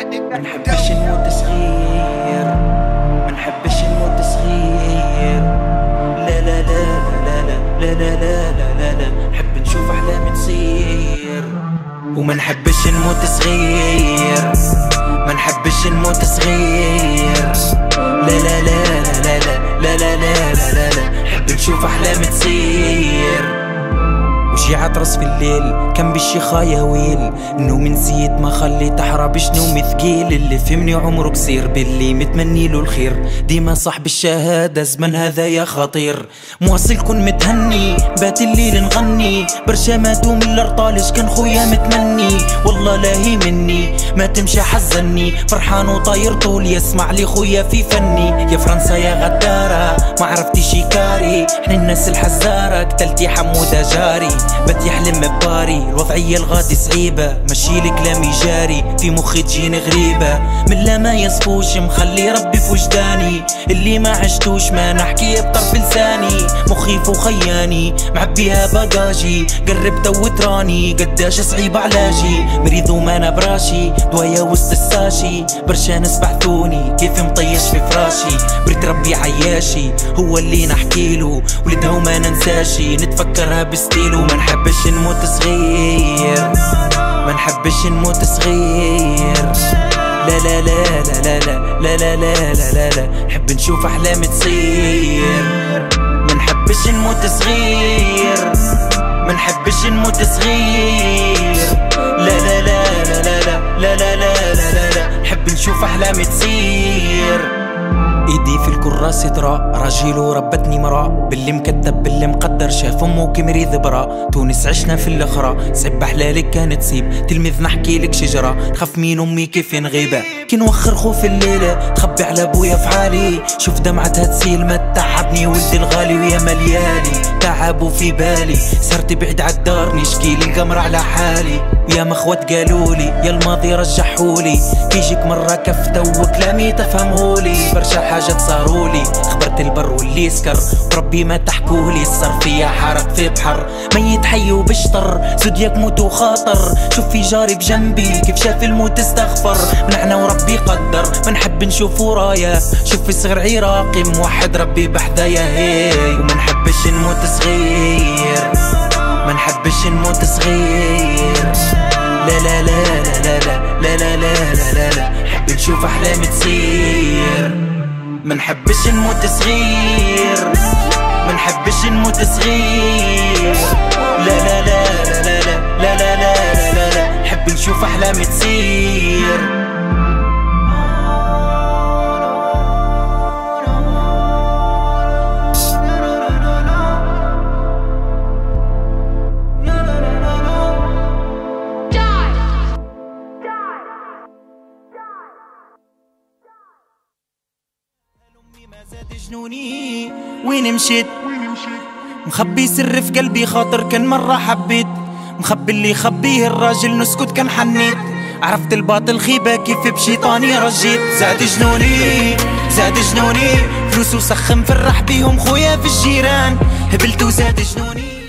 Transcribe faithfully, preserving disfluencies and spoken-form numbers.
منحبش نموت صغير، منحبش نموت صغير. لا لا لا لا لا لا لا لا لا لا لا نحب نشوف أحلام تصير. ومنحبش نموت صغير، منحبش نموت صغير. لا لا لا لا لا لا لا لا لا لا لا نحب نشوف أحلام تصير. وشي عطرس في الليل كان بشي خياويل، نومي نسيت ما خليت احربش نومي ثقيل. اللي فهمني عمره قصير باللي متمني له الخير، ديما صاحب الشهادة زمن هذا يا خطير. مواصل كون متهني بات الليل نغني، برشا ماتوا من الارطالش كان خويا متمني. والله لاهي مني ما تمشي حزني، فرحان وطاير طول يسمع لي خويا في فني. يا فرنسا يا غدارة ما عرفتي شيكاري، احنا الناس الحزارة قتلتي حمودة جاري. بات يحلم بباري الوضعية الغادي صعيبة، ماشي لي كلامي جاري في مخي تجيني غريبة. من لا ما يصفوش مخلي ربي في وجداني، اللي ما عشتوش ما نحكي بطرف لساني. مخي وخياني معبيها باجاجي، قربت وتراني قداش صعيب علاجي. مريض وما انا براشي دوايا وسط الساشي، برشا ناس بحثوني كيف مطيش في فراشي. بريت ربي عياشي هو اللي نحكيلو، ولدها وما ننساشي نتفكرها بستيلو. ما نحبش نموت صغير، ما نحبش نموت صغير. لا لا لا لا لا لا لا لا لا لا لا نحب نشوف أحلام تصير. ما نحبش نموت صغير، ما نحبش نموت صغير. لا لا لا لا لا لا لا لا لا لا نحب نشوف أحلام تصير. ايدي في الكراسة ترى راجل وربتني مرا، باللي مكتب باللي مقدر شاف امه كمريض برا. تونس عشنا في الاخرى صعب احلالك كانت تصيب، تلميذ نحكي لك شجرة تخاف من امي كيف نغيبة. كي نوخر خوف الليلة تخبي على ابويا في حالي، شوف دمعتها تسيل ما تعبني ولدي الغالي. ويا مليالي تعبوا في بالي صرت بعيد عالدار نشكي للقمر على حالي. ويا مخوات قالولي يا الماضي رجحولي، كيجيك مرة كفتة وكلامي تفهمولي. برشا حاجات صارولي خبرت البر واللي سكر، وربي ما تحكولي الصر فيا حرق في بحر. ميت حي وبشطر زودياك موت وخاطر، شوف في جاري بجنبي كيف شاف الموت استغفر. منعنا وربي قدر ما نحب نشوف ورايا، شوف في صغر عراقي موحد ربي بحذايا هي. وما نحبش نموت صغير، ما نحبش نموت صغير. لا لا لا لا لا لا لا لا لا لا لا نحب نشوف أحلام تصير. ما نحبش نموت صغير، ما نحبش نموت صغير. لا لا لا لا لا لا لا لا لا لا نحب نشوف أحلام تصير. زاد جنوني وين مشيت، مخبي سر في قلبي خاطر كان مرة حبيت. مخبي اللي خبيه الراجل نسكت كان حنيت، عرفت الباطل خيبة كيف بشيطاني رجيت. زاد جنوني زاد جنوني فلوس وسخم فرح بيهم خويا في الجيران، هبلت وزاد جنوني.